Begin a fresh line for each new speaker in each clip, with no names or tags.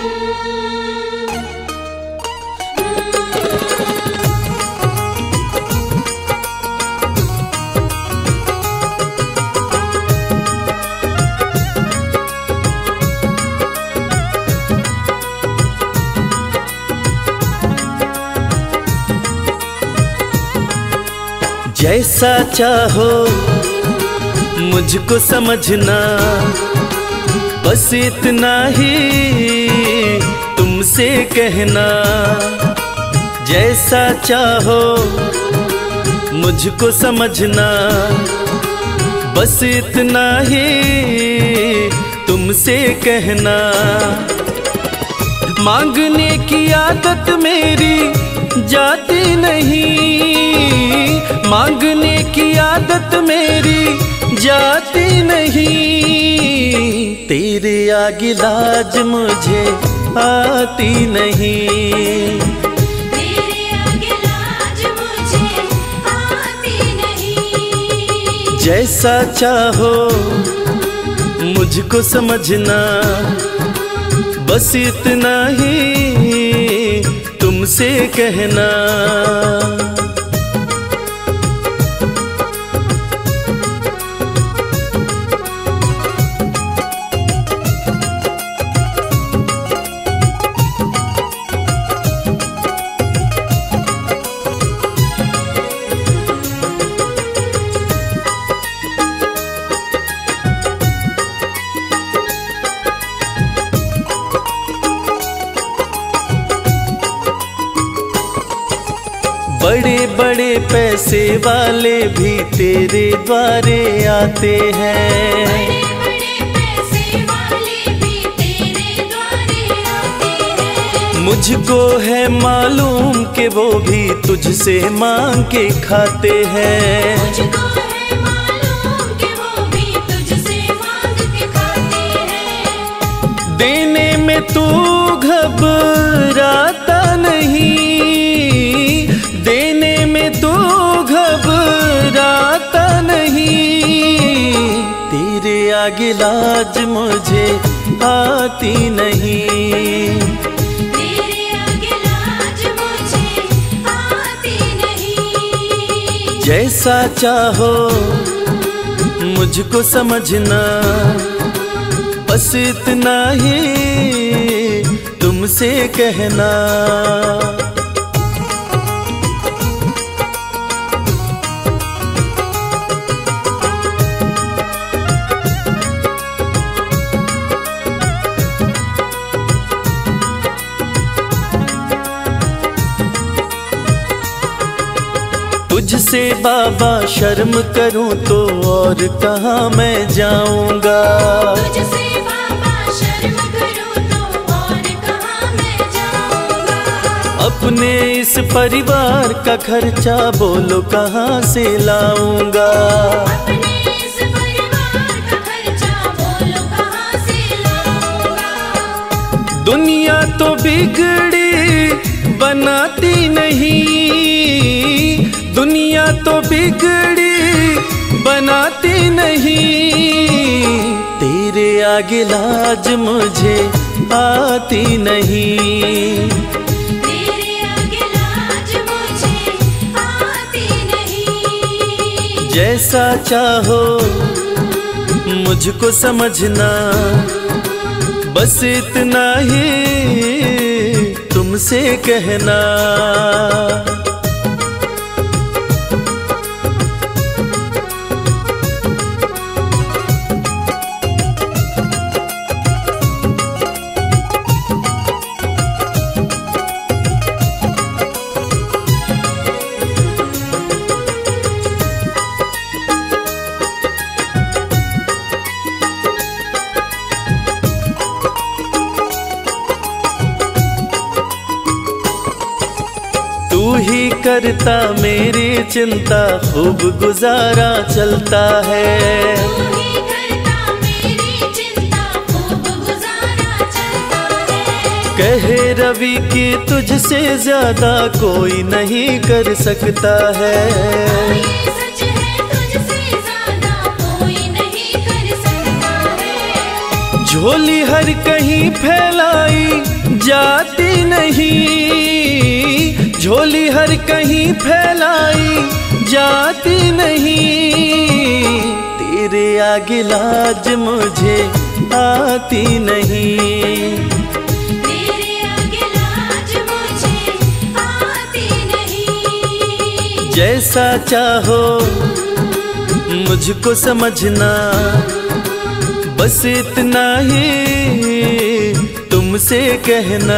जैसा चाहो मुझको समझना, बस इतना ही तुमसे कहना। जैसा चाहो मुझको समझना, बस इतना ही तुमसे कहना। मांगने की आदत मेरी जाती नहीं, मांगने की आदत मेरी जाती नहीं। तेरे आगे लाज मुझे आती नहीं,
तेरे आगे लाज मुझे आती नहीं।
जैसा चाहो मुझको समझना, बस इतना ही तुमसे कहना। बड़े बड़े पैसे वाले भी तेरे द्वारे आते हैं,
बड़े बड़े पैसे वाले भी तेरे द्वारे आते हैं।
मुझको है मालूम कि वो भी तुझसे मांग के खाते हैं।
मुझको है मालूम कि वो भी तुझसे मांग के खाते हैं।
देने में तू घबराता नहीं, देने में तू घबराता नहीं। तेरे आगे लाज मुझे आती नहीं,
तेरे आगे लाज मुझे आती नहीं।
जैसा चाहो मुझको समझना, बस इतना ही तुमसे कहना। तुझसे बाबा शर्म करूं तो और कहाँ मैं जाऊंगा।
तुझसे बाबा शर्म करूं तो और कहाँ मैं जाऊंगा।
अपने इस परिवार का खर्चा बोलो कहाँ से लाऊंगा।
अपने इस परिवार का खर्चा बोलो कहाँ से लाऊंगा।
दुनिया तो बिगड़ी बनाती नहीं, दुनिया तो बिगड़ी बनाती नहीं। तेरे आगे लाज मुझे आती नहीं,
तेरे आगे लाज मुझे आती नहीं।
जैसा चाहो मुझको समझना, बस इतना ही तुमसे कहना। तू ही करता मेरी चिंता, खूब गुजारा चलता है।
तू ही करता मेरी चिंता, खूब गुजारा चलता है।
कहे रवि कि तुझसे ज्यादा कोई नहीं कर सकता है।
ये सच है, तुझसे ज्यादा कोई नहीं कर सकता है।
झोली हर कहीं फैलाई जाती नहीं, झोली हर कहीं फैलाई जाती नहीं, तेरे आगे लाज मुझे आती नहीं,
तेरे आगे लाज मुझे आती नहीं।
जैसा चाहो मुझको समझना, बस इतना ही तुमसे कहना।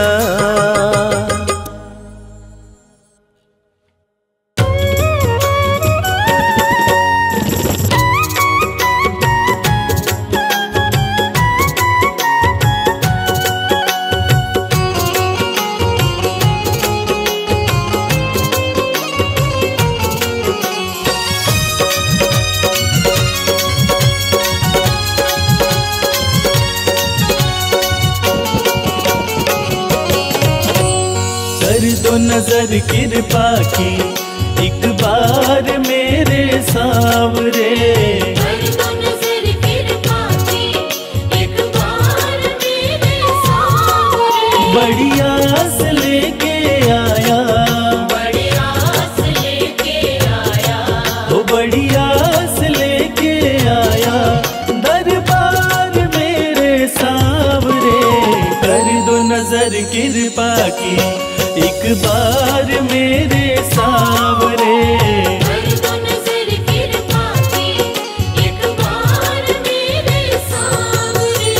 कर दो नजर कृपा की एक बार मेरे सावरे,
कर दो नजर कृपा की एक बार मेरे सावरे।
बड़ी आस लेके आया,
बड़ी आस लेके आया,
वो बड़ी आस लेके आया दरबार मेरे सावरे। कर दो नजर कृपा की एक बार मेरे सावरे,
कर दो नजर कृपा की एक बार मेरे सावरे।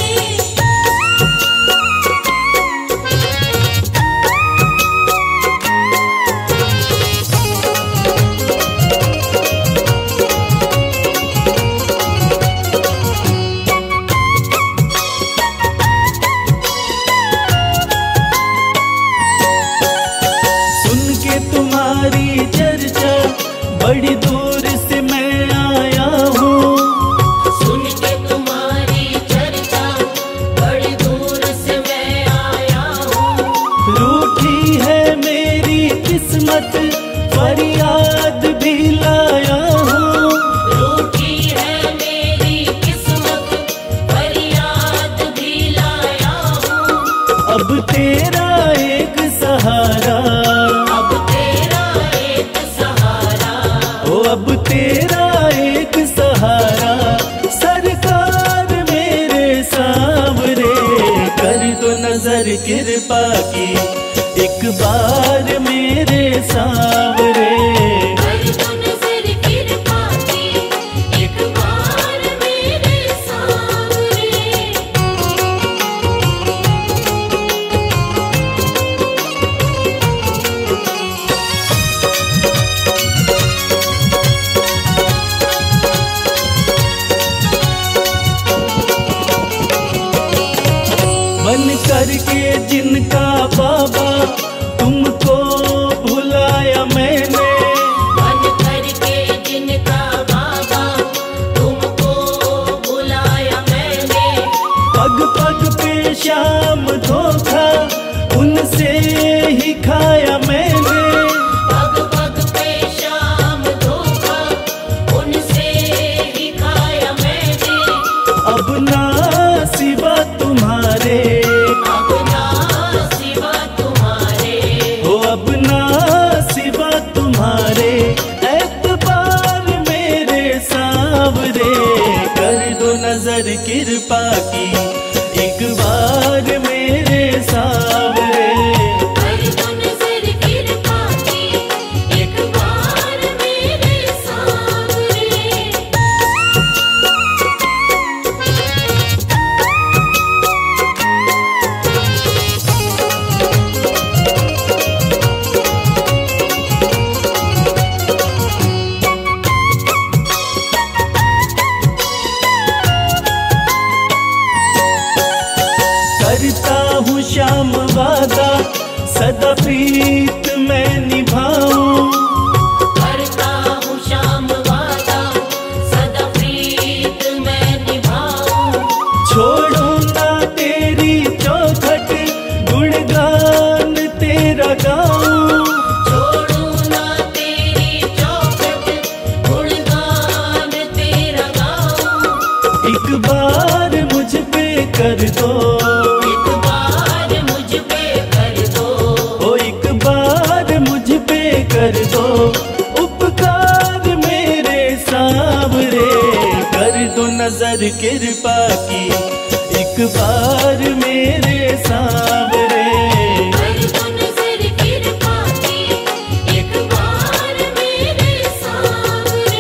तुम्हारी चर्चा बड़ी दूर से मैं आया हूँ,
सुन के तुम्हारी चर्चा बड़ी दूर से मैं आया हूँ।
रूठी है मेरी किस्मत फरियाद भी लाया हूँ,
रूठी है मेरी किस्मत फरियाद भी लाया हूँ।
अब तेरा एक सहारा,
अब तेरा एक सहारा,
अब तेरा एक सहारा सरकार मेरे सावरे। कर दो नजर कृपा की एक बार मेरे सावरे,
कर दो नजर कृपा की एक बार मेरे सावरे।
बन करके जिनका बाबा तुमको भुलाया मैंने,
बन करके जिनका बाबा तुमको बुलाया मैंने।
पग पग पे शाम धोखा उनसे ही खाया मैंने,
पग पग पे शाम धोखा उनसे ही खाया मैंने।
अब ना सिवा तुम्हारे,
अब ना सिवा तुम्हारे,
हो अब ना सिवा तुम्हारे एतबार मेरे सावरे। कर दो नजर कृपा की एक बार मेरे सावरे,
कर दो नजर कृपा की एक बार मेरे सावरे।
करता हूँ श्याम वादा सदा प्रीत मैं निभाऊं,
करता हूँ श्याम वादा सदा प्रीत मैं निभाऊं।
छोड़ो ना तेरी चौखट गुणगान तेरा गाऊं,
छोड़ू ना तेरी चौखट गुणगान तेरा गाऊं।
एक बार मुझ पे कर बार मेरे सांवरे।
कर दो नजर कृपा की एक बार मेरे सांवरे।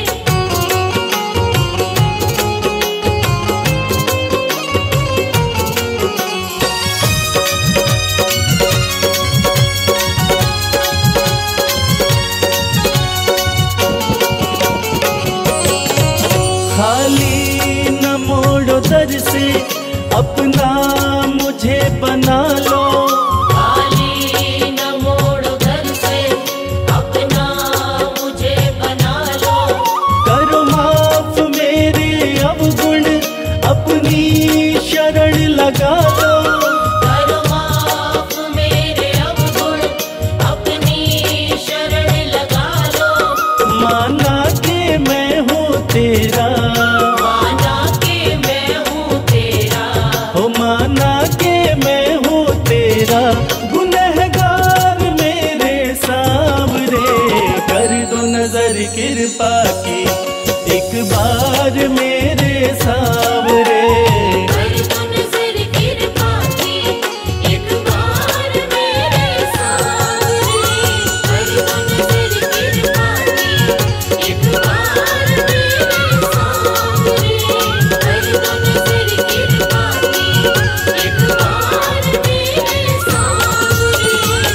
खाली न मोड़ो दर से अपना मुझे बना लो।
खाली न मोड़ो दर से अपना मुझे बना लो।
करो माफ मेरे अवगुण अपनी शरण लगा लो।
करो माफ मेरे अवगुण अपनी शरण लगा लो।
माना कि मैं हूँ तेरा,
माना कि मैं हूँ तेरा।
हो माना कि मैं हूँ तेरा, गुनहगार मेरे सांवरे। कर दो नजर कृपा की एक बार मेरे सांवरे।
कर दो नजर कृपा की एक बार मेरे सांवरे। कर दो नजर कृपा की एक बार मेरे सांवरे। कर दो नजर कृपा की एक बार मेरे सांवरे।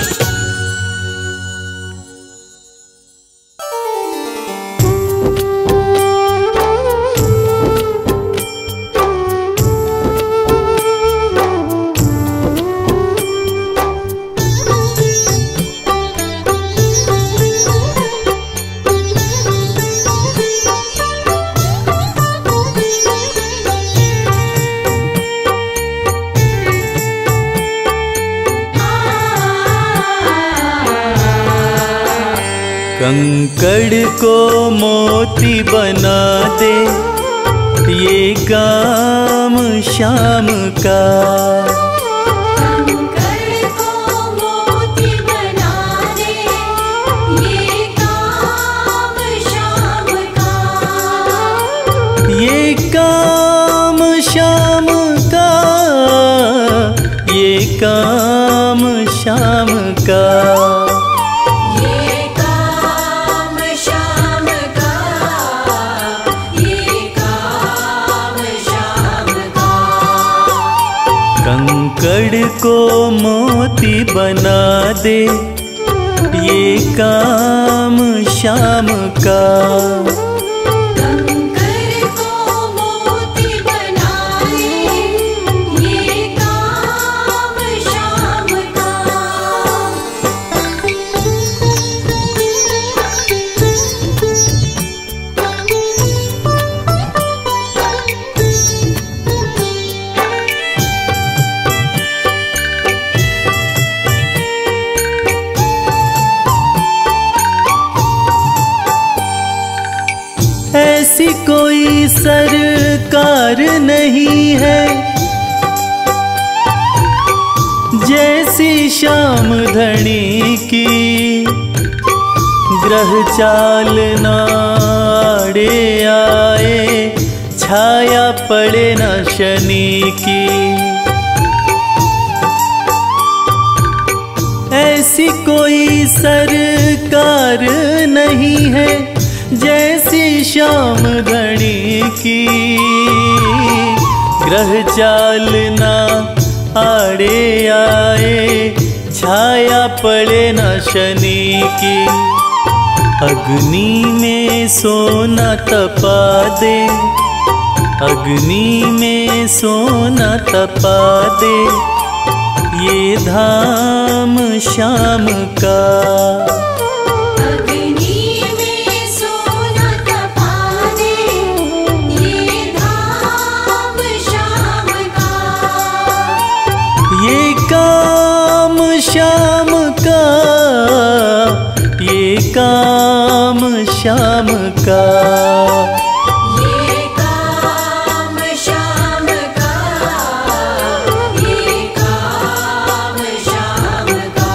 कंकड़ को मोती बना दे ये काम शाम का।
कंकड़ को मोती बना दे ये काम शाम का।
ये काम शाम का, ये काम शाम का।
ये काम शाम का। ये काम शाम का।
कंकड़ को मोती बना दे ये काम शाम का।
कंकड़ को मोती बना दे ये काम शाम का।
ऐसी कोई सरकार नहीं है जैसी श्याम धनी की। ग्रह चाल नाड़े आए छाया पड़े न शनि की। ऐसी कोई सरकार नहीं है जैसी श्याम धनी की। ग्रह चाल ना आड़े आए छाया पड़े न शनि की। अग्नि में सोना तपा दे, अग्नि में सोना तपा दे ये धाम श्याम का।
अग्नि में सोना तपा दे ये धाम श्याम का।
ये काम श्याम का, ये काम श्याम का।
ये काम श्याम का। ये काम श्याम का।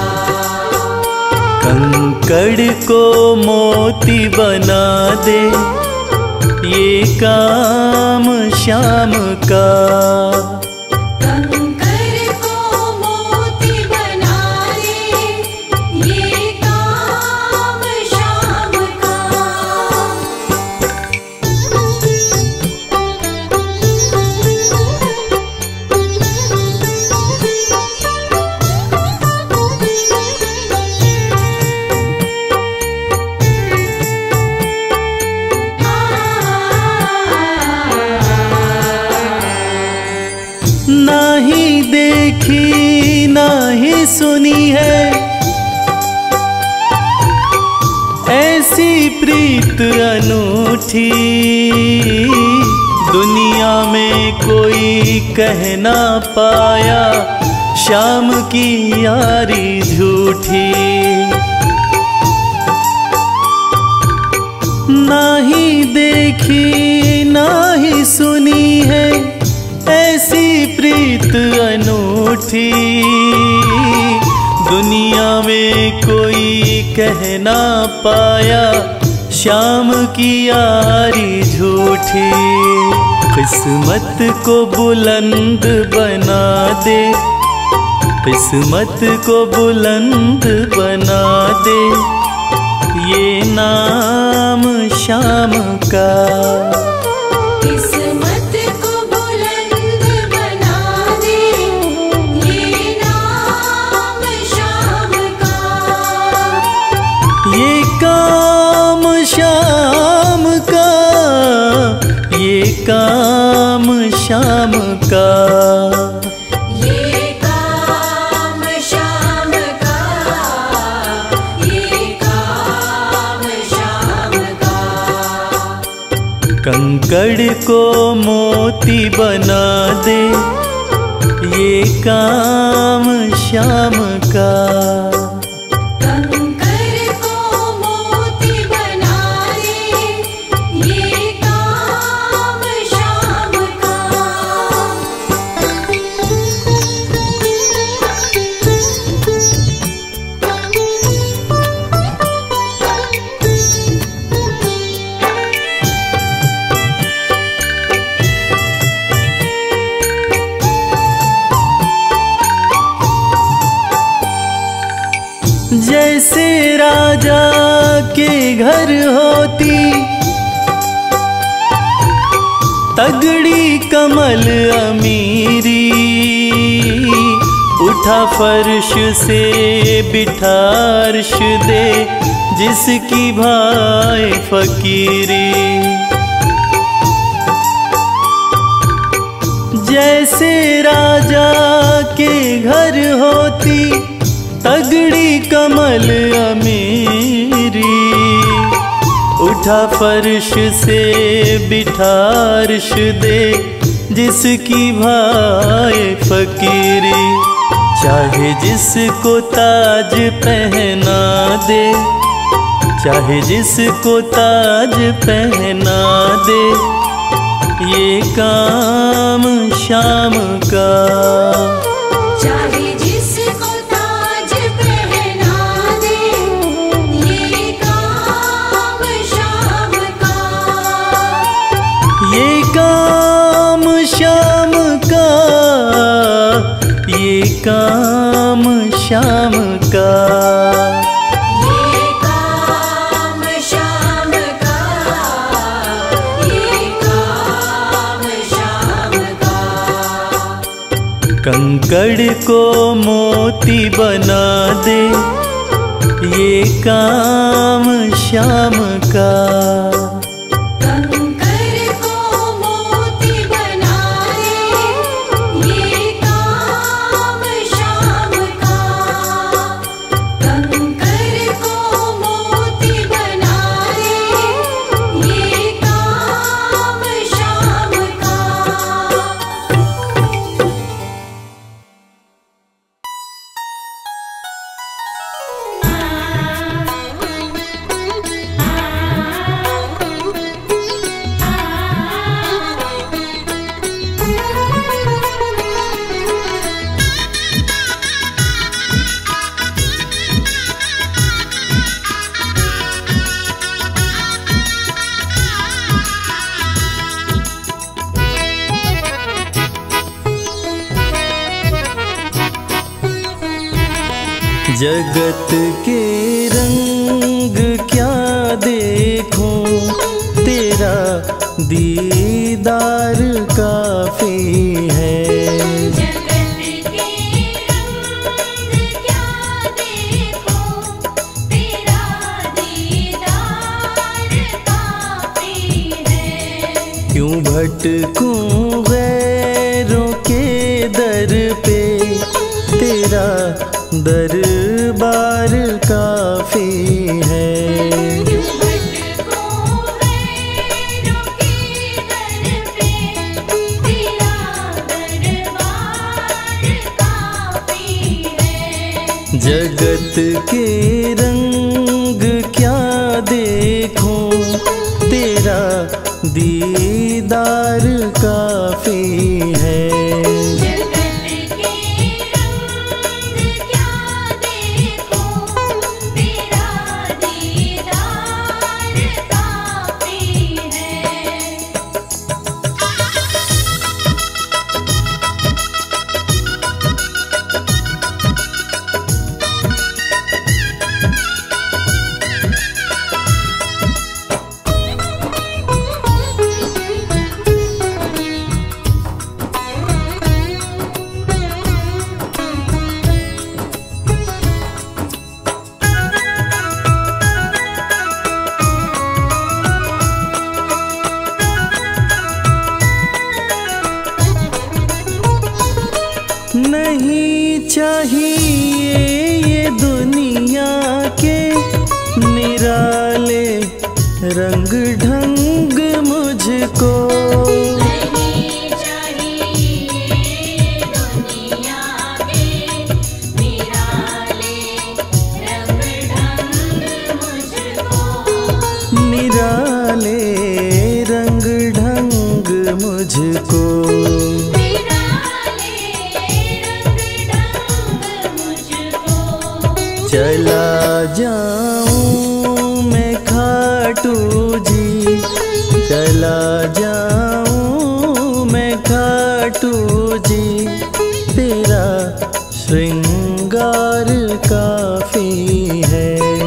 कंकड़ को मोती बना दे ये काम श्याम का। सुनी है ऐसी प्रीत अनूठी, दुनिया में कोई कह ना पाया श्याम की यारी झूठी। ना ही देखी ना ही सुनी है ऐसी प्रीत अनूठी, दुनिया में कोई कह ना पाया श्याम की यारी झूठी। किस्मत को बुलंद बना दे, किस्मत को बुलंद बना दे ये नाम श्याम का।
किस्मत को बुलंद बना दे ये नाम श्याम का।
ये काम श्याम का, ये काम श्याम का।
ये काम श्याम का, ये काम श्याम का।
कंकड़ को मोती बना दे ये काम श्याम का।
कंकर को मोती बना दे ये काम श्याम का।
जैसे राजा के घर होती तगड़ी कमल अमीरी, उठा फर्श से बिठा अर्श दे जिसकी भाई फकीरी। जैसे राजा के घर होती तगड़ी कमल अमीरी, उठा फर्श से बिठा अर्श दे जिसकी भाई फकीरी। चाहे जिसको ताज पहना दे, चाहे जिसको ताज पहना दे ये काम श्याम का।
चाहे जिसको ताज पहना दे ये काम श्याम का।
ये काम श्याम का, ये काम श्याम का।
ये काम श्याम का, ये काम श्याम का।
कंकड़ को मोती बना दे ये काम श्याम का।
कंकर को मोती बना दे ये काम श्याम का। कंकर को मोती बना दे ये काम श्याम का।
जगत के रंग क्या देखूं, तेरा दीदार काफी है।
जगत के रंग क्या देखूं, तेरा दीदार काफी है।
क्यों भटकूं गैरों के दर पे, तेरा दरबार काफी है। जगत के रंग क्या देखूं, तेरा दीदार काफी है। नहीं चाहिए ये दुनिया के निराले रंग ढंग मुझको,
नहीं चाहिए दुनिया के निराले रंग ढंग मुझको,
निराले रंग ढंग मुझको। चला जाऊं मैं खाटू जी, चला जाऊं मैं खाटू जी, तेरा श्रृंगार काफी है।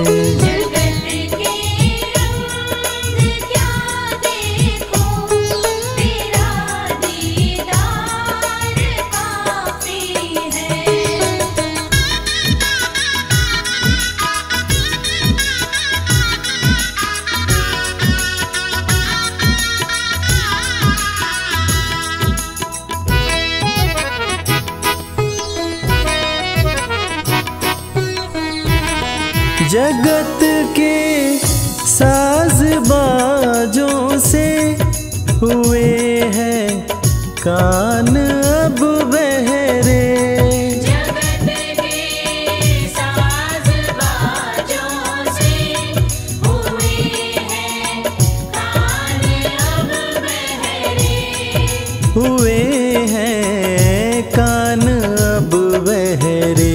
जगत के साज बाजों से हुए हैं कान अब बहरे,
जगत के साज बाजों से हुए हैं कान अब बहरे,
हुए हैं कान अब बहरे।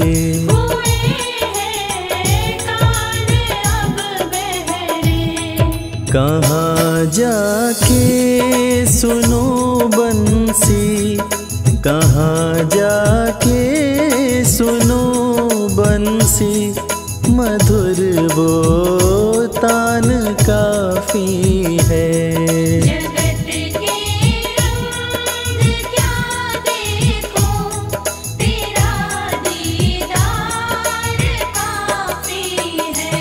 कहाँ जाके सुनो बंसी, कहाँ जाके सुनो बंसी, मधुर वो तान काफी है।
जगत के रंग क्या देखो, तेरा दीदार काफी है।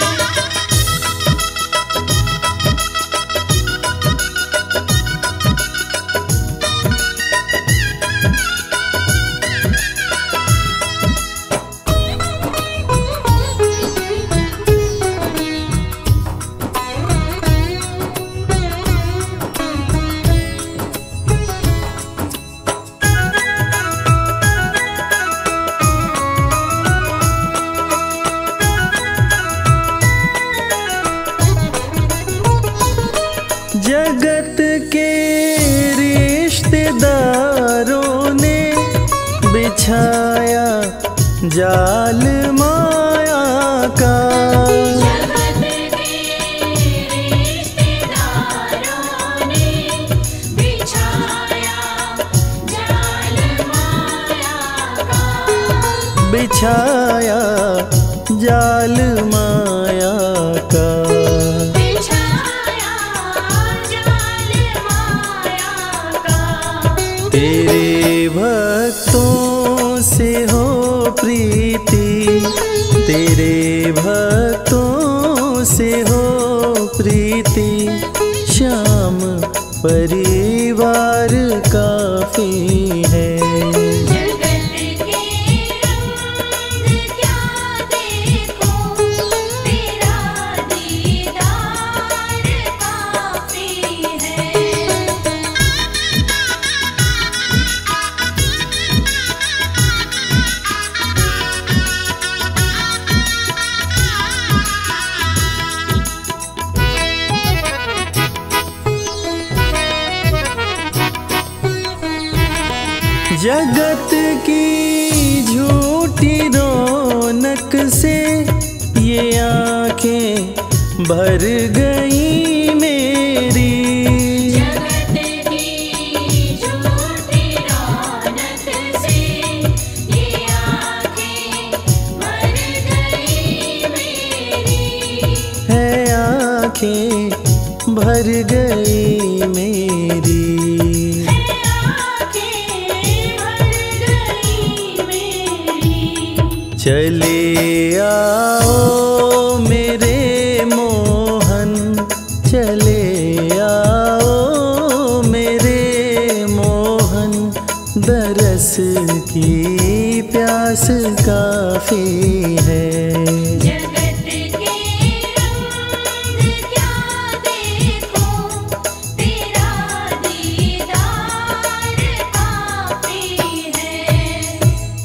जगत के रिश्तेदारों ने बिछाया जाल माया का,
जगत के रिश्तेदारों ने बिछाया जाल माया का,
बिछाया जाल माया का। तेरे भक्तों से हो प्रीति, तेरे भक्तों से हो प्रीति, श्याम परिवार काफी है।
जगत के रंग
जगत की झूठी रौनक से ये आंखें भर गई मेरी।
जगत की झूठी रौनक से ये आँखें भर गई मेरी।
है आंखें भर गई मेरी। चले आओ मेरे मोहन, चले आओ मेरे मोहन, दरस की प्यास काफी है।
जगत के रंग क्या देखो, तेरा दीदार काफी है।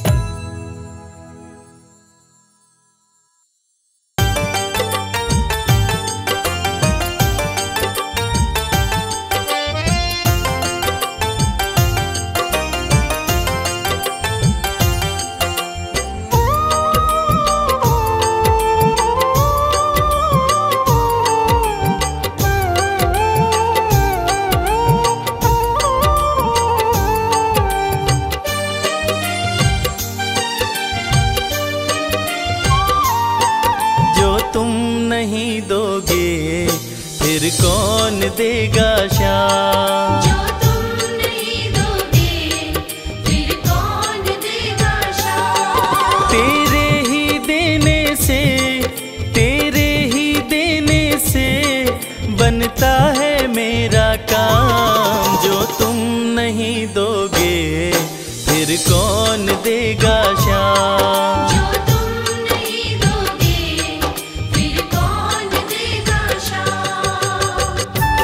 नहीं दोगे फिर कौन देगा शाम।
जो तुम नहीं दोगे फिर कौन देगा शाम।
तेरे ही देने से, तेरे ही देने से बनता है मेरा काम। जो तुम नहीं दोगे फिर कौन देगा शाम।
जो तुम नहीं दोगे फिर कौन देगा शाम।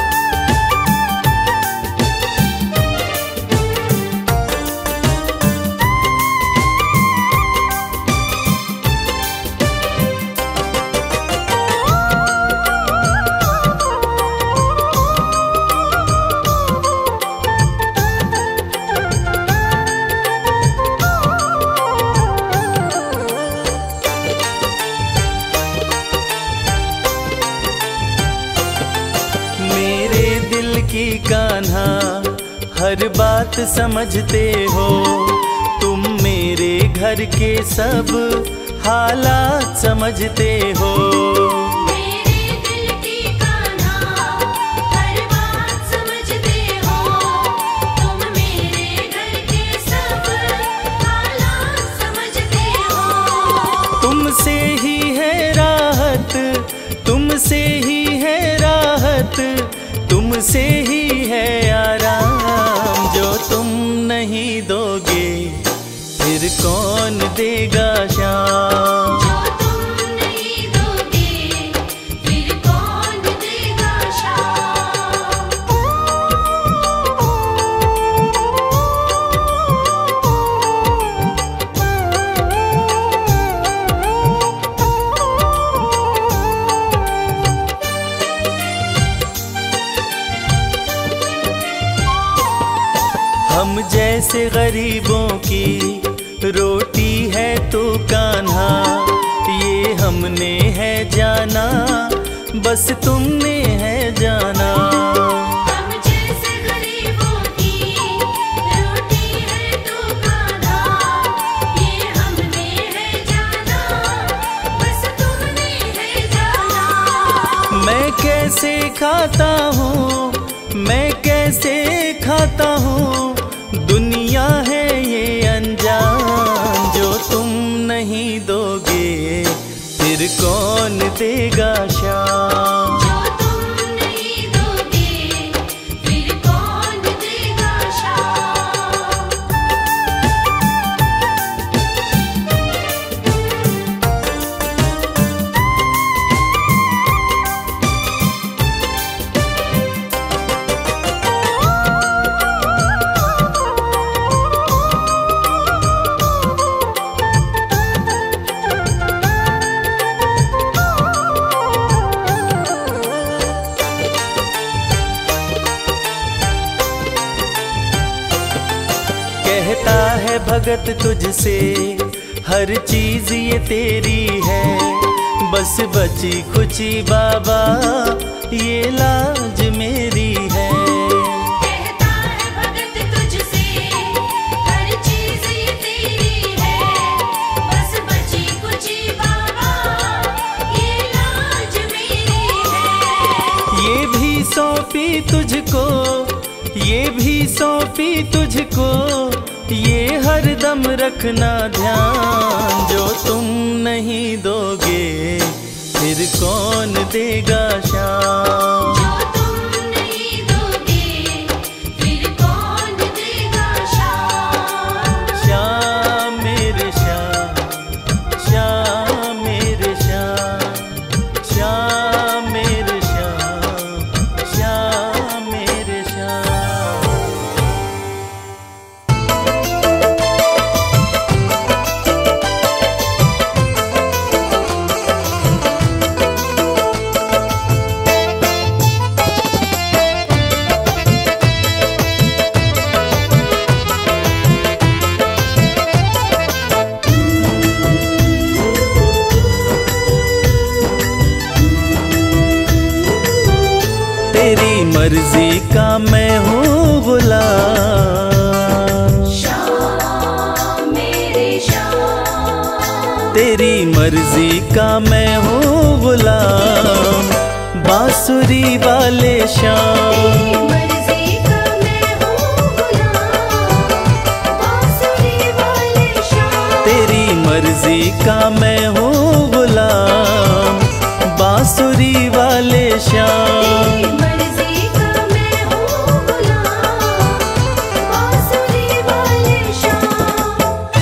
मेरे दिल की कान्हा हर बात समझते हो। तुम मेरे घर के सब हालात समझते हो।
मेरे दिल की कान्हा हर बात समझते हो। तुम मेरे घर के सब हालात समझते हो।
तुमसे ही है राहत, तुमसे ही है राहत, तुमसे ही है आराम। जो तुम नहीं दोगे फिर कौन देगा शाम।
जो तुम नहीं दोगे फिर कौन देगा शाम।
हम जैसे गरीबों की रोटी है तो कान्हा, ये हमने है जाना, बस तुमने है जाना।
हम जैसे गरीबों की रोटी है तो कान्हा, ये हमने है जाना, बस तुमने है जाना।
मैं कैसे खाता हूँ, मैं कैसे खाता हूँ, दुनिया है ये अनजान। जो तुम नहीं दोगे फिर कौन देगा शाम।
जो तुम नहीं दोगे फिर कौन देगा शाम।
भगत तुझसे, हर चीज ये तेरी है। बस बची खुची बाबा ये लाज मेरी है।
कहता है भगत तुझसे, हर चीज ये तेरी है। बस बची कुची बाबा ये लाज मेरी है।
ये भी सौंपी तुझको, ये भी सौंपी तुझको, ये हरदम रखना ध्यान। जो तुम नहीं दोगे फिर कौन देगा शाम।
जो तुम नहीं दोगे फिर कौन देगा शाम।
श्याम मेरे श्याम, श्याम मेरे श्याम, श्याम मेरे श्याम, श्याम मेरे श्याम। तेरी मर्जी का मैं हूँ गुलाम।
श्याम मेरे श्याम।
तेरी मर्जी का मैं हूँ गुलाम। बांसुरी वाले श्याम,
तेरी मर्जी का मैं हूँ गुलाम। बांसुरी वाले श्याम।
तेरी मर्जी का मैं हूँ गुलाम। बांसुरी वाले श्याम।
तेरी मर्जी का मैं हूँ गुलाम। बांसुरी वाले श्याम।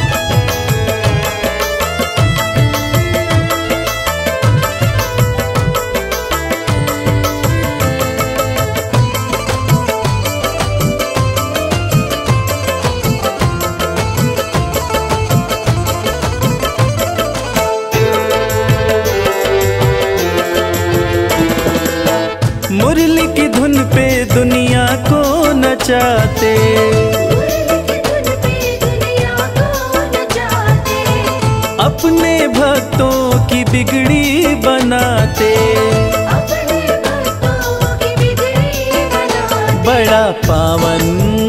मुरली की धुन पे दुनिया को नचाते,
मुरली की धुन पे दुनिया को नचाते।
अपने भक्तों की बिगड़ी बनाते।
अपने भक्तों की बिगड़ी बनाते।
बड़ा पावन,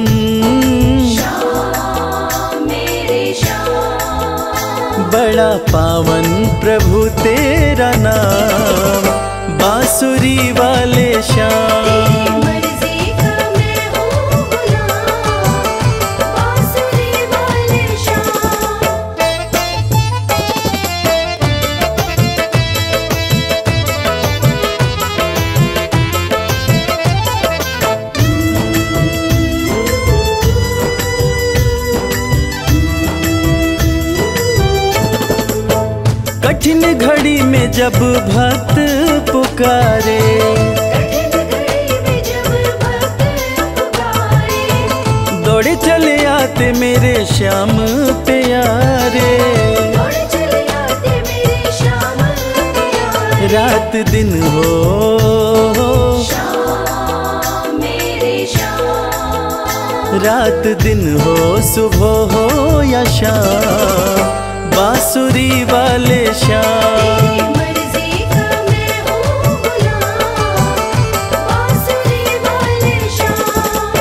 श्याम मेरे श्याम।
बड़ा पावन प्रभु तेरा नाम। बांसुरी वाले श्याम।
तेरी मर्जी का मैं हूँ गुलाम। बांसुरी वाले श्याम।
कठिन घड़ी में जब भक्त पुकारे,
कठिन घड़ी में जब भक्त पुकारे।
दौड़े चले आते मेरे श्याम प्यारे।
दौड़ चले आते मेरे श्याम प्यारे।
रात दिन हो,
श्याम मेरे श्याम।
रात दिन हो, सुबह हो या शाम। बांसुरी वाले श्याम।
तेरी मर्जी का मैं हूँ गुलाम। बांसुरी वाले श्याम।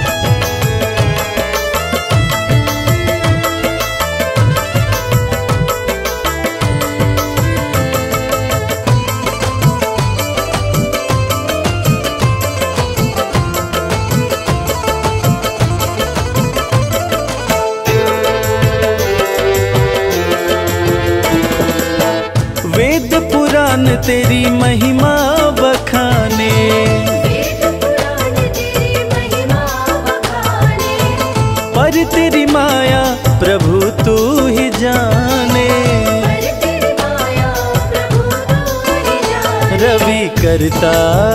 वेद पुराण तेरी महिमा बखाने।
वेद पुराण तेरी महिमा बखाने।
पर तेरी माया प्रभु तू ही जाने।
पर तेरी माया प्रभु तू ही जाने।
रवि करता,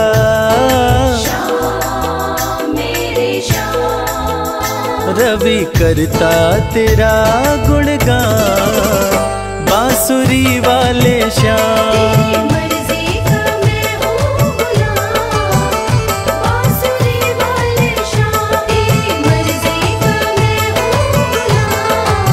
श्याम मेरे श्याम।
रवि करता तेरा गुणगान। बांसुरी वाले श्याम।
तेरी मर्जी का मैं हूँ गुलाम। बांसुरी वाले श्याम। तेरी मर्जी का मैं हूँ गुलाम।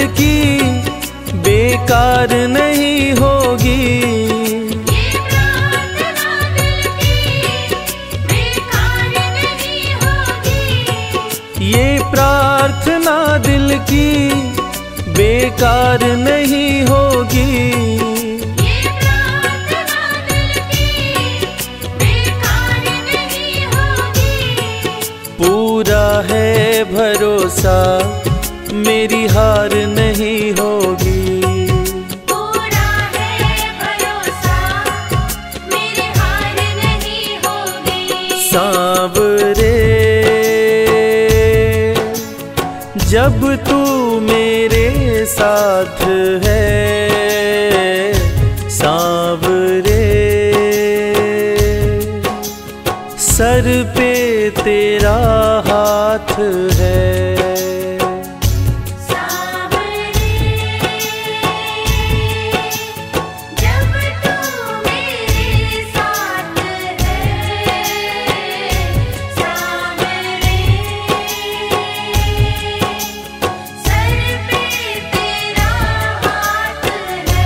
की बेकार नहीं होगी।
ये प्रार्थना दिल की बेकार नहीं होगी।
ये प्रार्थना दिल की बेकार नहीं होगी। पूरा है भरोसा मेरी हार नहीं होगी।
पूरा है भरोसा मेरी हार नहीं होगी।
सांवरे जब तू मेरे साथ है, सांवरे सर पे तेरा हाथ है।
सांवरे जब तू मेरे साथ है, सांवरे सर पे तेरा हाथ है।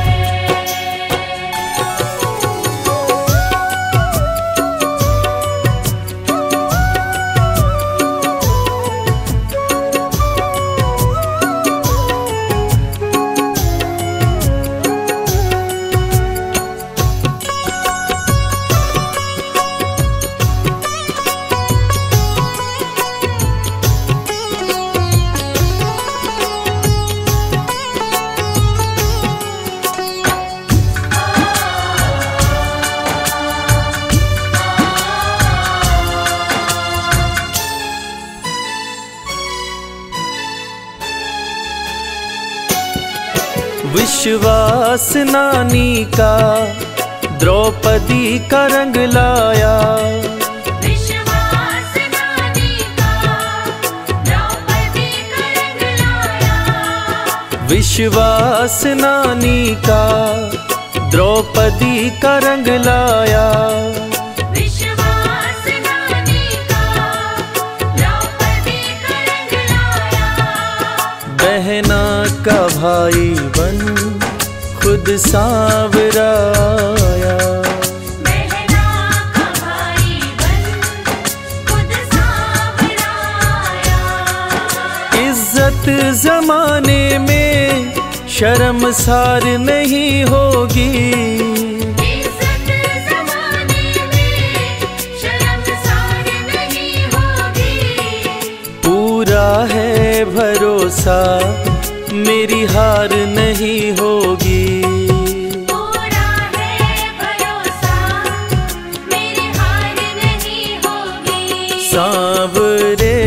विश्वास नानी का द्रौपदी का रंग लाया।
विश्वास नानी का द्रौपदी का रंग लाया।
विश्वास नानी का द्रौपदी का रंग लाया।
विश्वास नानी का द्रौपदी का रंग लाया।
बहना का भाई बन खुद सांवरा आया।
बहना का भाई बन खुद सांवरा आया।
इज्जत जमाने में शर्मसार नहीं होगी।
इज्जत ज़माने में शर्मसार नहीं होगी।
पूरा है भरोसा मेरी हार नहीं होगी।
पूरा है भरोसा मेरी हार नहीं होगी।
सांवरे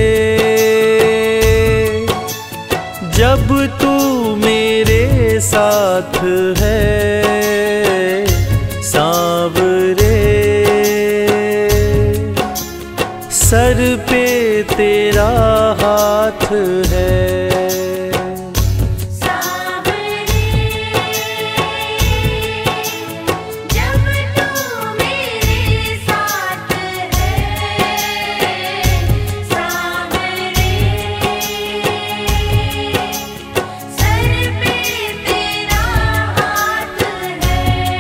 जब तू मेरे साथ है, सांवरे सर पे तेरा हाथ है।
सांवरे जब तू मेरे साथ है, सांवरे सर पे तेरा हाथ है।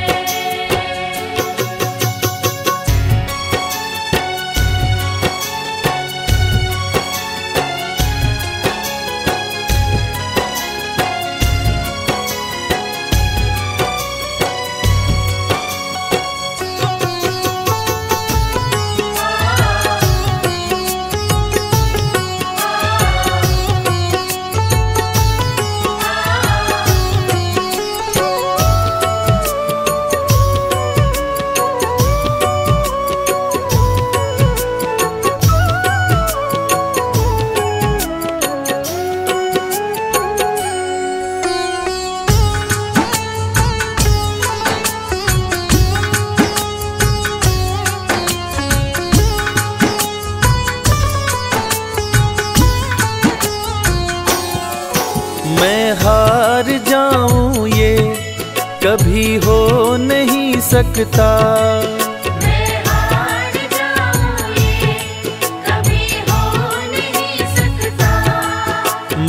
मैं हार जाऊं ये कभी हो नहीं सकता।
मैं हार जाऊं ये कभी हो नहीं सकता।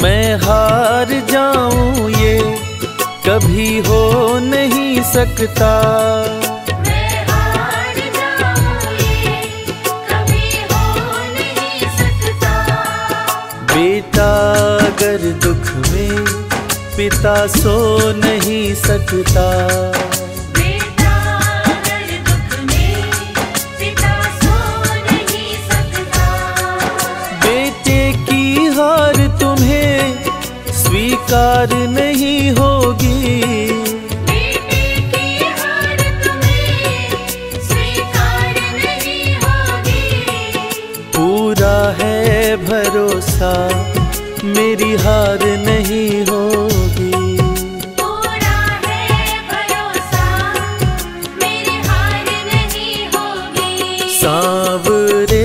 मैं हार जाऊं ये कभी हो नहीं सकता।
मैं हार जाऊं ये कभी हो नहीं सकता।
बेटा अगर दुख में पिता सो नहीं सकता।
बेटा अगर दुख में पिता सो नहीं सकता।
बेटे की हार तुम्हें स्वीकार नहीं होगी।
बेटे की हार तुम्हें स्वीकार नहीं होगी।
पूरा है भरोसा मेरी हार नहीं होगी।
पूरा है भरोसा मेरी हार नहीं होगी।
सांवरे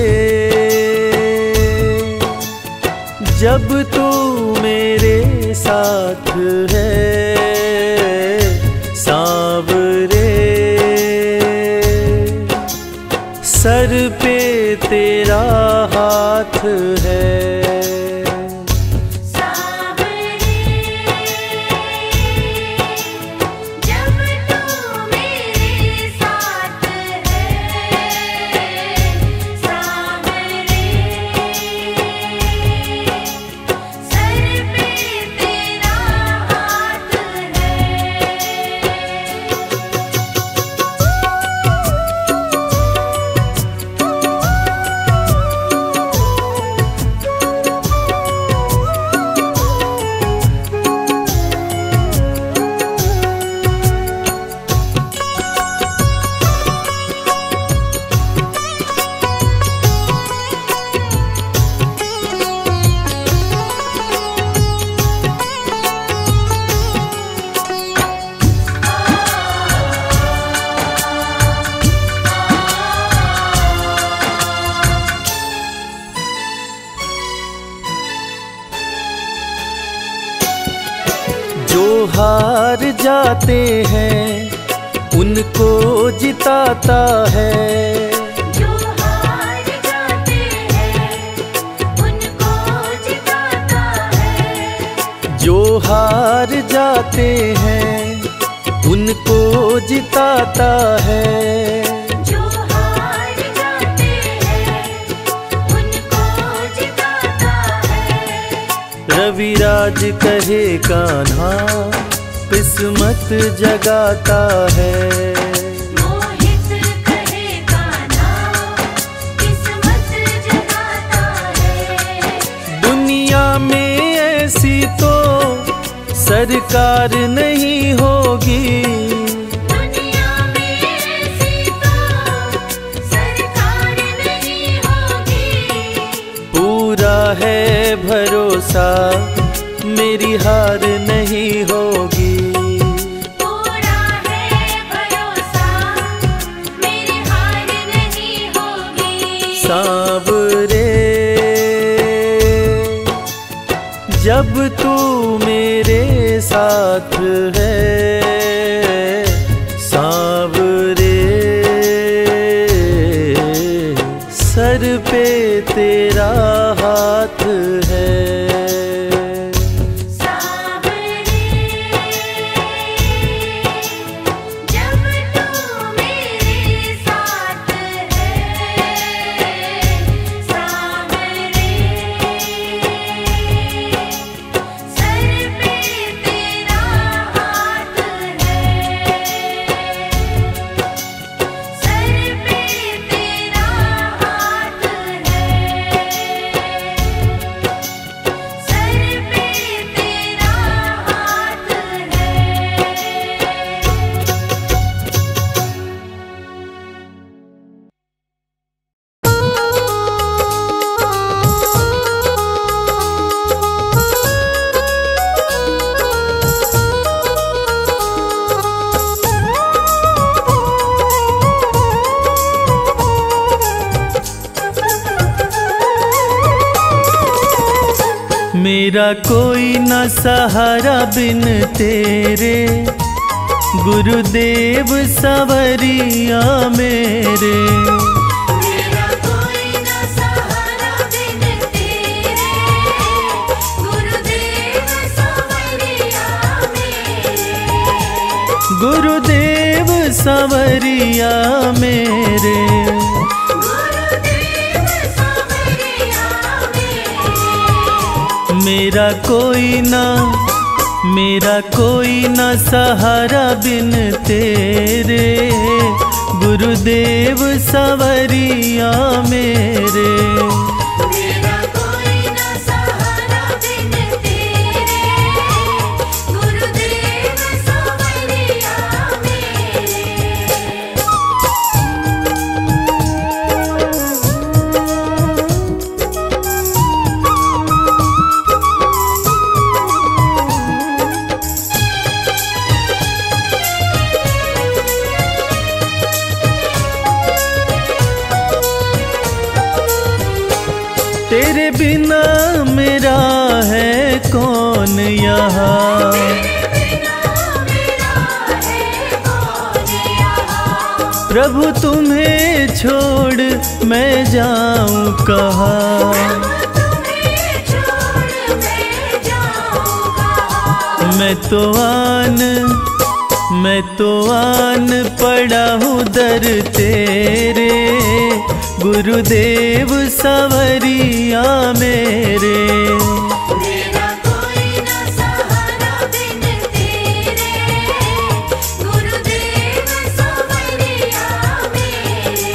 जब तू मेरे साथ है, सांवरे सर पे तेरा हाथ है।
सांवरे जब तू मेरे साथ है, सांवरे सर पे तेरा हाथ है।
जो हार जाते हैं उनको जिताता है।
जो हार जाते हैं उनको जिताता है।
जो हार जाते हैं उनको जिताता है।
जो हार जाते हैं उनको जिताता है।
रविराज कहे कान्हा किस्मत जगाता है।
मोहित कहे कान्हा किस्मत जगाता है।
दुनिया में ऐसी तो सरकार नहीं होगी।
दुनिया में ऐसी तो सरकार नहीं होगी।
पूरा है भरोसा मेरी हार नहीं होगी।
पूरा है भरोसा मेरी हार नहीं होगी।
सांवरे जब तू मेरे साथ है, सांवरे सर पे तेरा हाथ है।
सांवरे जब तू मेरे साथ है, सांवरे सर पे तेरा हाथ है। सर पे तेरा हाथ है। सर पे तेरा हाथ है।
मेरा कोई न सहारा बिन तेरे, गुरुदेव सवरिया मेरे।
मेरा कोई न सहारा बिन तेरे, गुरुदेव
सवरिया मेरे।
गुरुदेव सवरिया मेरे।
मेरा कोई ना सहारा बिन तेरे, गुरुदेव सवरिया मेरे।
मेरा कोई ना सहारा बिन तेरे, गुरुदेव सवरिया मेरे।
तेरे बिना मेरा है कौन यहाँ, प्रभु तुम्हें छोड़ मैं जाऊं कहाँ। मैं तो आन पड़ा हूँ दर तेरे, गुरुदेव सवरिया मेरे।
मेरा कोई ना सहारा बिन तेरे, गुरुदेव सवरिया मेरे।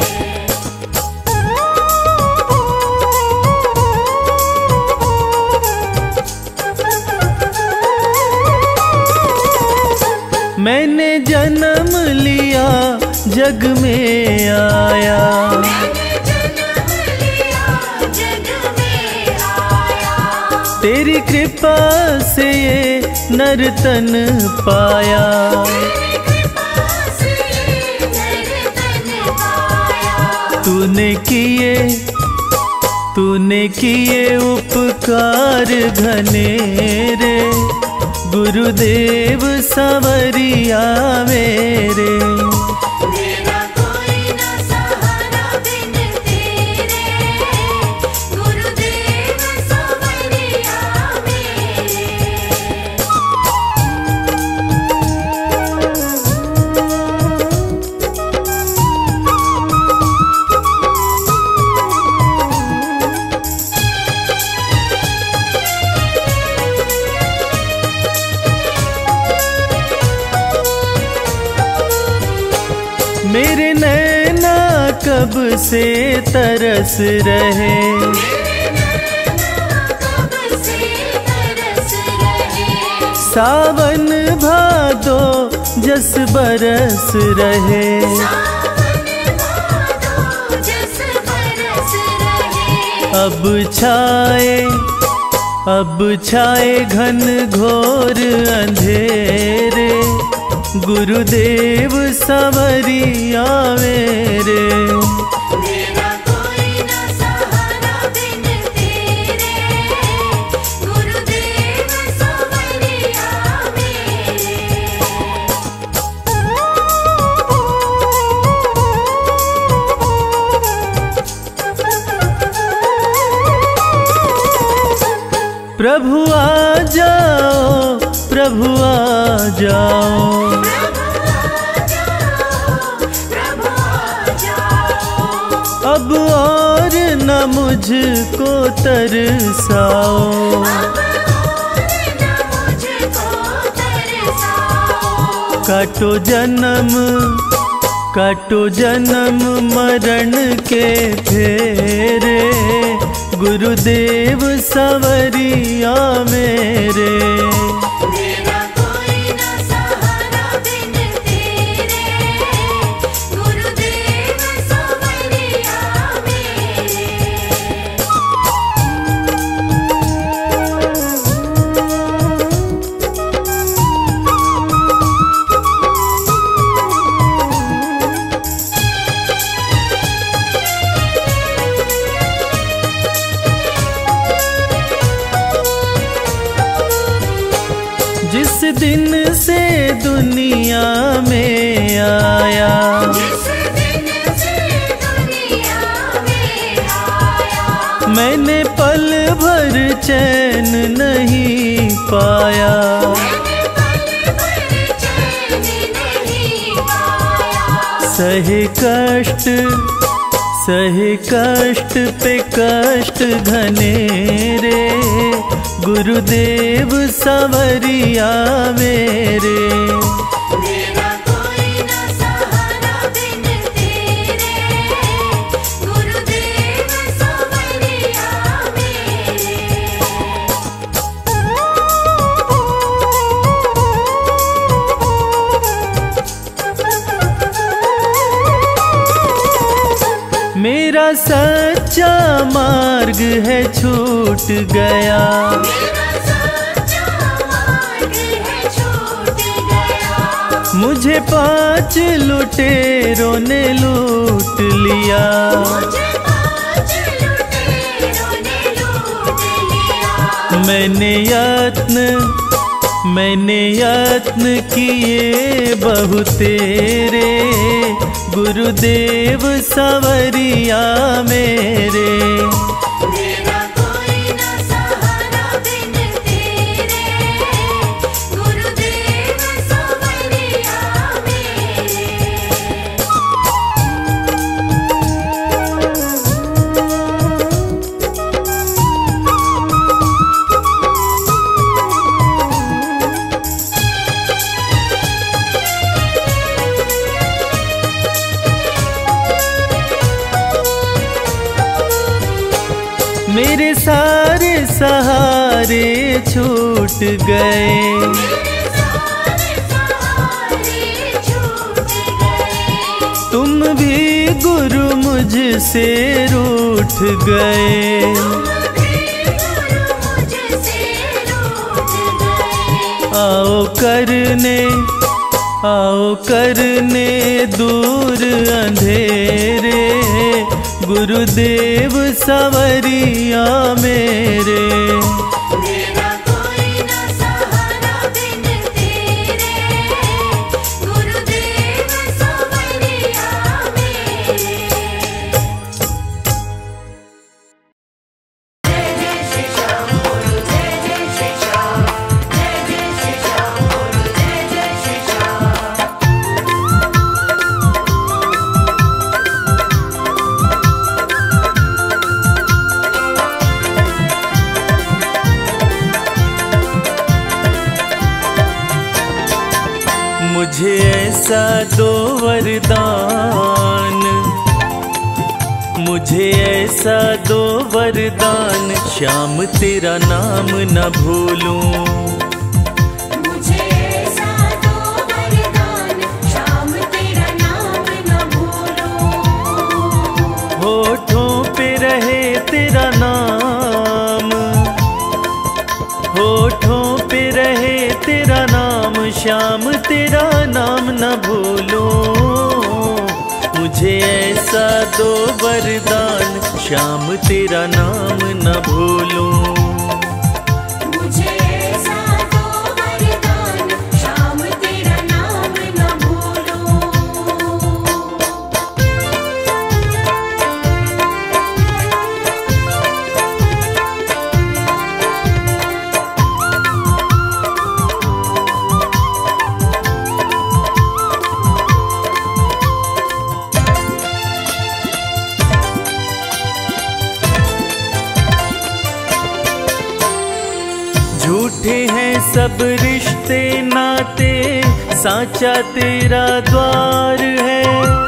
मैंने जन्म लिया जग में आया,
मैंने जन्म लिया जग में आया।
तेरी कृपा से ये नर्तन पाया।
तेरी कृपा से नर्तन पाया। तूने किए उपकार घनेरे, गुरुदेव सवरिया मेरे। मेरा कोई ना सहारा बिन तेरे, गुरुदेव सवरिया मेरे।
मेरे नैना कब से तरस रहे,
मेरे नैना कब से तरस रहे।
सावन भादो जस बरस रहे।
सावन भादो जस बरस रहे।
अब छाए घन घोर अंधेरे, गुरुदेव सवरिया मेरे।
मेरा कोई ना सहारा बिन तेरे, गुरुदेव सवरिया मेरे।
प्रभु आ जाओ, प्रभु आ जाओ,
प्रभु आ जाओ।
अब और न मुझको तरसाओ।
अब और न मुझको तरसाओ।
काटो जन्म मरण के फेरे, गुरुदेव सवरिया मेरे।
मेरा कोई ना सहारा बिन तेरे, गुरुदेव सवरिया मेरे।
जिस दिन से दुनिया में आया,
जिस दिन से दुनिया में आया।
मैंने पल भर चैन नहीं पाया।
मैंने पल भर चैन नहीं पाया।
सहे कष्ट पे कष्ट घने रे, गुरुदेव सवरिया मेरे।
मेरा कोई ना सहारा बिन तेरे, गुरुदेव सवरिया मेरे।
मेरा सच्चा मार्ग है छूट गया,
मेरा सच्चा मार्ग है छूट गया।
मुझे 5 लुटेरों ने लूट लिया।
मुझे 5 लुटेरों ने लूट लिया।
मैंने यत्न किए बहु तेरे, गुरुदेव सवरिया मेरे।
मेरा कोई ना सहारा बिन तेरे, गुरुदेव सवरिया मेरे।
मेरे सारे सहारे छूट गए,
मेरे सारे सहारे छूट गए।
तुम भी गुरु मुझसे रूठ गए।
तुम भी गुरु मुझसे रूठ गए।
आओ करने दूर अंधेरे, गुरुदेव सवरिया मेरे।
मेरा कोई ना सहारा बिन तेरे, गुरुदेव सवरिया मेरे। जय जय श्री श्याम बोलो, जय जय श्री श्याम, जय जय श्री श्याम बोलो, जय जय श्री श्याम।
मुझे ऐसा दो वरदान, मुझे ऐसा दो वरदान, श्याम तेरा नाम न भूलूं।
मुझे ऐसा दो वरदान, श्याम तेरा नाम न भूलूं।
होठों पे रहे तेरा नाम, होठों पे रहे तेरा नाम, श्याम तेरा नाम न भूलूं। मुझे ऐसा दो वरदान, श्याम तेरा नाम न भूलूं।
मुझे ऐसा दो वरदान, श्याम तेरा नाम न भूलूं।
झूठे हैं सब रिश्ते नाते, साचा तेरा द्वार है।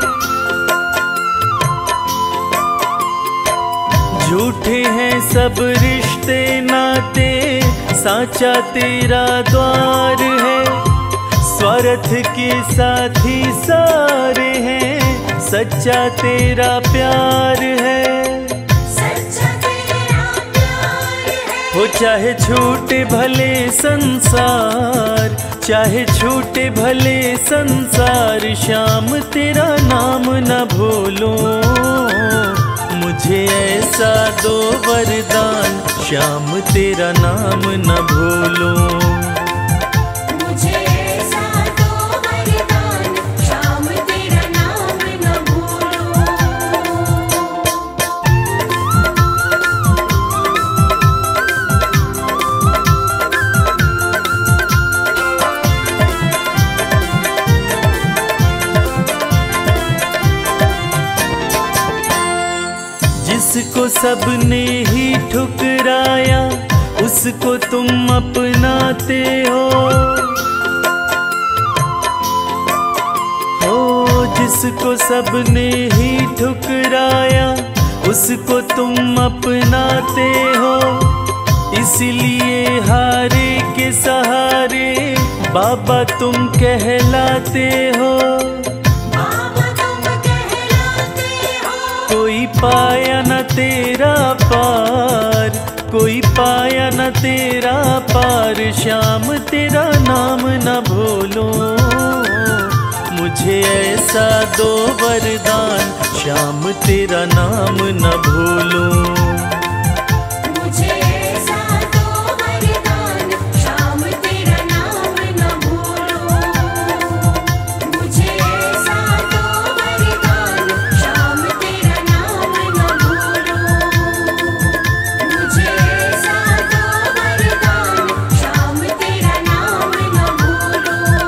झूठे हैं सब रिश्ते नाते, साचा तेरा द्वार है। स्वार्थ के साथी सारे हैं, सच्चा तेरा प्यार है।
सच्चा तेरा प्यार है।
हो चाहे छूटे भले संसार, चाहे छूटे भले संसार, श्याम तेरा नाम न भूलूं। मुझे ऐसा दो वरदान, श्याम तेरा नाम न भूलूं।
मुझे ऐसा दो वरदान, श्याम तेरा नाम न भूलूं।
सबने ही ठुकराया उसको तुम अपनाते हो। जिसको सबने ही ठुकराया उसको तुम अपनाते हो। इसलिए हारे के सहारे बाबा तुम कहलाते हो।
बाबा तुम कहलाते हो।
कोई पाया न तेरा पार, कोई पाया न तेरा पार, श्याम तेरा नाम न भूलो। मुझे ऐसा दो वरदान, श्याम तेरा नाम न भूलूं।
मुझे ऐसा दो वरदान, श्याम तेरा नाम न भूलूं। मुझे ऐसा दो वरदान, श्याम तेरा नाम न भूलूं। मुझे ऐसा दो वरदान, श्याम तेरा नाम न भूलूं।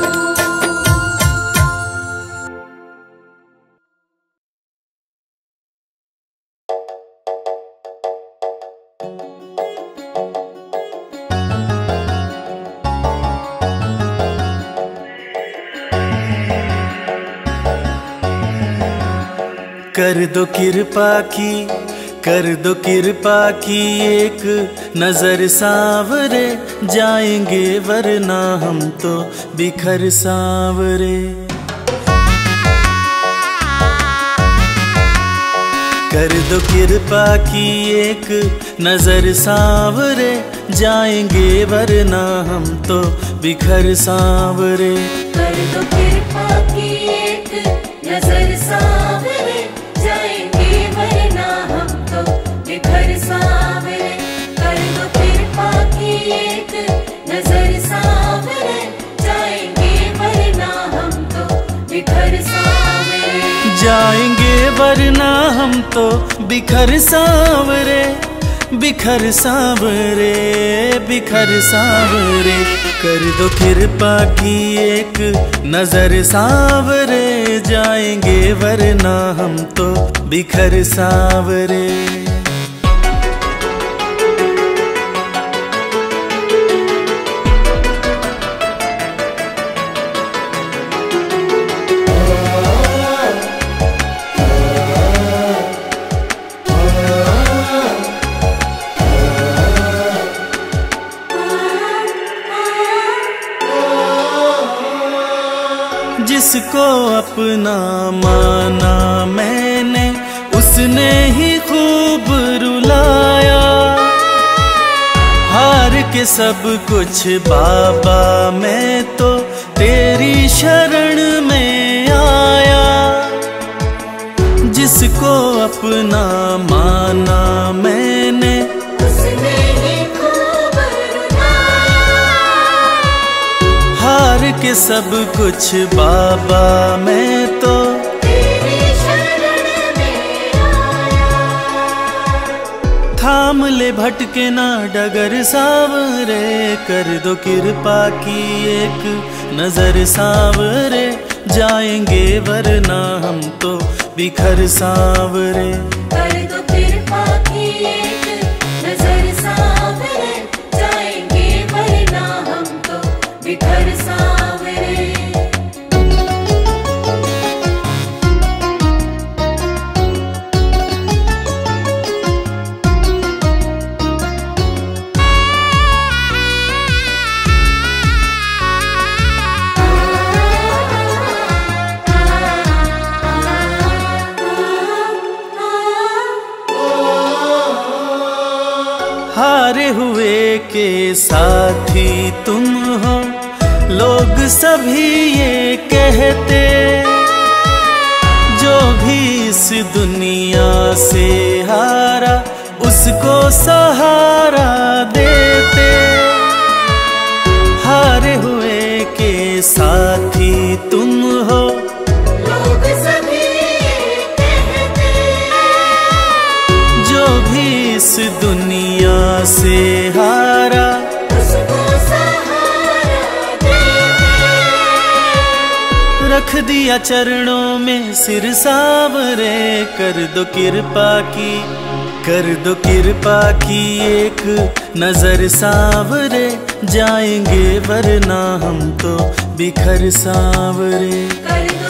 कर दो कृपा की, कर दो कृपा की, एक नजर सांवरे जाएंगे वरना हम तो बिखर सांवरे। कर दो कृपा की, एक नजर सांवरे जाएंगे वरना हम तो बिखर सांवरे।
कर दो कृपा की, एक नजर सांवरे जाएंगे वरना हम तो बिखर सांवरे। कर दो कृपा की, एक नजर सांवरे जाएंगे वरना हम तो बिखर सांवरे।
जाएंगे वरना हम तो बिखर सांवरे, बिखर सांवरे, बिखर सांवरे। कर दो कृपा की, एक नजर सांवरे जाएंगे वरना हम तो बिखर सांवरे। जिसको अपना माना मैंने उसने ही खूब रुलाया। हार के सब कुछ बाबा मैं तो तेरी शरण में आया। जिसको अपना माना मैंने
उसने ही खूब रुलाया।
हार के सब कुछ बाबा मैं तो
तेरी शरण में आया।
थाम ले भटके ना डगर सांवरे। कर दो कृपा की, एक नजर सांवरे जाएंगे वरना हम तो बिखर सांवरे।
कर दो कृपा की, एक नजर सांवरे जाएंगे वरना हम तो बिखर सांवरे।
हारे हुए के साथी तुम हो, लोग सभी ये कहते। जो भी इस दुनिया से हारा उसको सहारा देते। हारे हुए के साथी तुम हो,
लोग सभी ये कहते।
जो भी इस दुनिया से हारा
उसको सहारा देते।
रख दिया चरणों में सिर सांवरे। कर दो कृपा की, कर दो कृपा की एक नजर सांवरे, जाएंगे वरना हम तो बिखर सांवरे।
कर